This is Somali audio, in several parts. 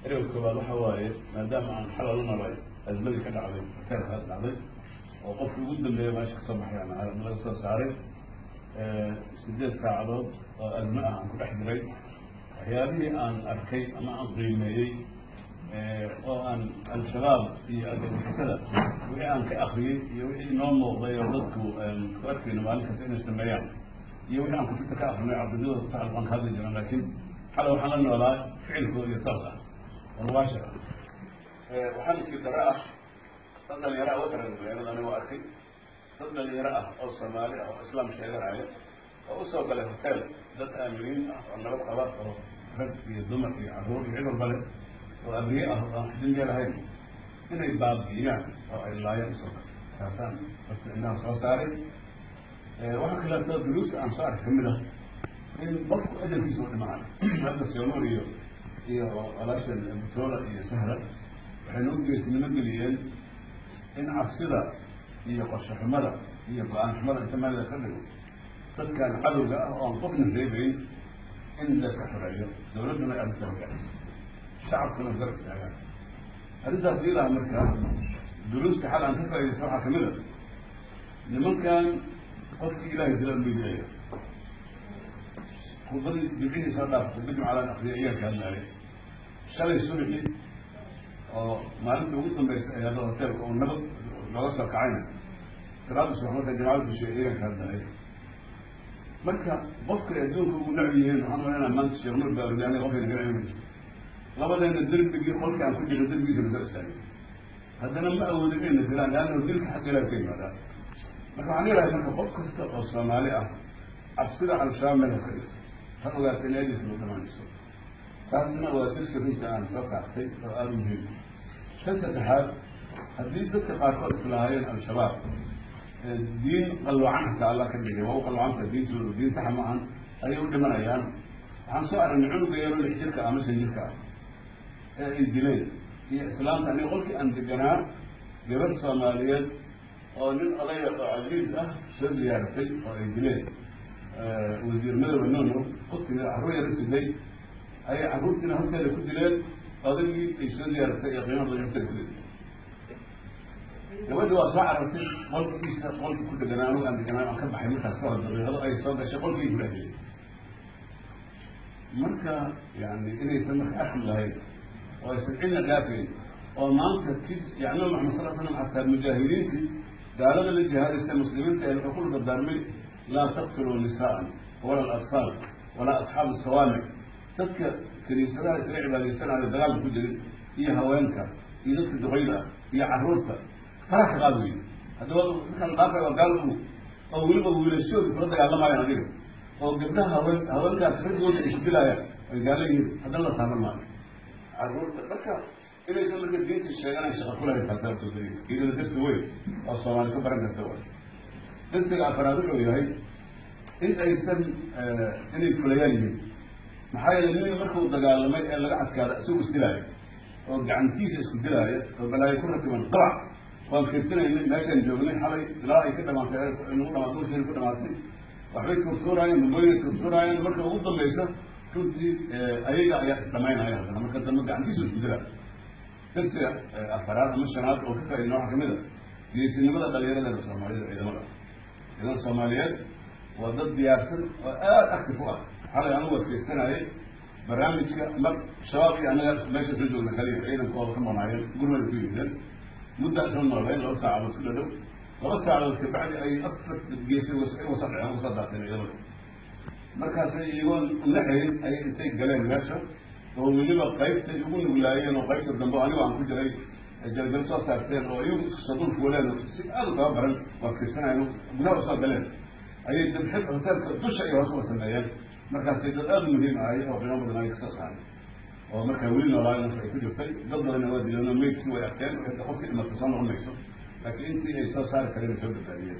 ereyga koowaad waxa waaye maadaama aan xalal u nabay azmadii ka dhacday hoteelkaas dhacday oo qofkii ugu dambeeya meesha kasoo baxay laga soo saaray 8 saacadood oo azmo ah aan ku dhex jiray waxyaabihii aan arkay ama aan qiimeeyey oo aan al-shabaab iyo argagixisada wixii aan ka akriyey iyo wixii inoo muuqday oo dadku ku arkayno maalin kasta inay sameeyaan iyo wixii aan kutubta ka akrinay cabdidooda kutacalq aan ka hadli jiran laakiin xalay waxaan la noolaa ficilkooda iyo taas ah oo mubaashir ah waxaan isii dara ah dad dhalinyaro ah wasara magaalada aniga waa arkay dad dhalinyaro ah oo soomaali ah oo islaam sheeganaya oo usoo galay hotel dad aaminiin ah oo nabad qaba oo rag iyo dumar iyo carruur iyo cid walba leh oo abriye ah oo aan xidindiya lahayn inay baabi'iyaan oo ay laayaan usoo galay taasaan horta inaan soo saaray waxaa kaleeto duruusta aan soo arkay kamid ah in qofku ajalkiisa u dhimanayo hadda soomaal iyo walaashan butola iyo sahra waxay noo geesinimo geliyeen in cabsida iyo qorshe xumada iyo go-aan xumada inta meel la iska dhigo dadkan cadowga ah oo aan qofna reebayn in la iska xoreeyo dawladduna ay arrinta hoggaamiso shacabkuna garab istaagaan arrintaas iyadaa markaa duruusta xal aan ka faaidaysta waxaa kamid a nimankan qofkii ilaahay dila umeydilaya khudbadii jimcihii soo dhaaf khudba jumcalaan akriya ayaan ka hadlaayay shalay subaxii oo maalinta ugu dambaysa ay hadda hoteelka oo nabad looga soo kacayna salaada subax marka jamacada dushay ayaan ka hadlaayay marka qofka adduunka ugu nacbi yihiin waxaan malayna maanta sheekh nur baa orgaanay qofkayna garanayo ma jirto labadeena derbigii qolkii aan ku jirno derbigiisa lasoo istaagay haddana ma awoodin inayna dilaan leanna dilka xagga ilaah ka yimaadaan marka waxaan leedahay marka qof kasta oo soomaali ah cabsida al-shabaab meel haska dhigto ha ogaata in ajirka loo dhamaanayso taasna waa sirsi runta aan soo kaaxtay oo aada u muhiim kan saddexaad haddii dadka qaarkood islahaayeen al-shabaab diin qalwacan hataa alla ka dhigay waa u qalwacanta diintooda diin saxa maahan ayay u dhimanayaan waxaan soo aragnay cunuga yaro 6 jirka ama 5 jirka ah ee ay dileen iyo islaamta aniga qolkii aan deganaa gabar soomaaliyeed oo nin odaya oo casiiz ah soo ziyaaratay oo ay dileen wasiir madoobe nono ku timid carruur yar siday ayay carruurtiina horteeda ku dileen odaygii ay soo ziyaaratay ee qiimo badan horteeda ku dileen gabadhi waa soo carartay qolkiisa qolkii ku deganaa anugu aan deganaa aan ka baxay markaas ka hor daqiiqado ay soo gashay qolkii ku dhex dilay marka yani inaysan marka arxam lahayn oo aysan cidna dhaafayn oo maanta yani nabi maxamed sal slam xataa mujaahidiintii gaalada la jihaadaysa muslimiinta ee wuxuu ku dardaarmay laa taqtuluu nisaa'an wala alatfaal walaa asxaabu asawaamic dadka kiniisadaha isaga cibaadaysanaya dagaalka ku jirin iyo haweenka iyo dadka duqayda ah iyo carruurta farax ka qaad wey haddaba markaan dhaafay waa gaal oo weliba wiilashooda kula dagaalamayaan adiga oo gabdhaha haweenkaas raggooda ay ku dilaayaan ay gaala yihiin haddana la taaban maayo carruurta marka inaysan marka diinta sheeganay shaqa ku lahayn taasabtooda iyadana darsi weyn oo soomaali ka baran karta way darsiga afaraad wuxuu yahay in aysan inay fulayaan yihiin maxaa yeelay nin markuu dagaalamay ee laga adkaada isagu isdilaaya oo gacantiisa isku dilaaya oo balaayo ku rakiban qabac waan fiirsanaynay meeshaan joognay xalay ilaa ay ka dhamaatay nagu dhamaatay dhulkeena ku dhamaatay waxbay tuurtuuraayeen mabooyinay tuurtuuraayeen marka ugu dambaysa runtii ayaga ayaa isdhamaynaya haddana marka dambe gacantiisa isku dilaa darsiga afaraad ama shanaad oo ka faaidna waxaa kamid a geesinimada dhalinyaradeeda soomaaliyada ciidamada soomaaliyeed waa dad diyaarsan oo aada actif u ah xalay anigu waa fiirsanayay barnaamijka mar shabaab iyo annaga meesha soo joogna kaliya ciidankooda ka maqnaayeen gurmada ku yimideen mudda isla noolayn 2 saacadood ku dhadhow 2 saacadood kabacdi ay 4 geesi wasa dhaceen wasa daateen ciidamada markaasay iyagoon naxayn ayay intay galeen meesha oo weliba qaybtay ugu nuglaayeen oo qaybta dambe anigo aan ku jiray jaljal soo saarteen oo iyagu isku soo dul fuuleen si aada u tababaran waa fiirsanayen gudaha usoo galeen ayay dabxid hoteelka dusha ay hoos uga sameeyeen markaasay dad aada u muhiim ahay oo qiimo badan ay kasoo saaray oo markaa weli noolaayo nafta ay ku jirtay dad badanna waa dileen oo maydkii way arkeen cidda qofkii dhimatay soo noqon mayso laakiin intii ay soo saari kareen ay soo badbaadiyeen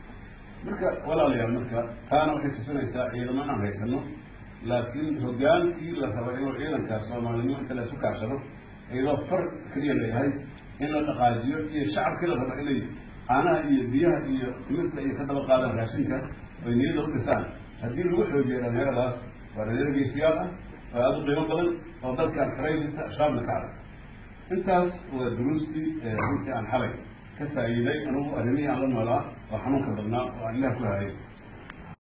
marka walaalayaal marka taana waxay tusinaysaa ciidamo aan haysano laakiin hoggaankii la raba inuu ciidankaas soomaalinimo inta la isu kaashado iyadoo far keliya leeyahay in la dhaqaajiyo iyo shacabkii la raba inay caanaha iyo biyaha iyo timirta iyo ka daba qaadaan raashinka oy niyada u dhisaan haddii lagu xoojiyo dhalinyaradaas waa dhalinyaro geesiyaal ah هذا قيمة بدن وضل كان حرية شامل كعرف انتاس ودروستي انت عن حري كفايلي أنا أرمي على الملا وحنوك بدنا وعليها كلها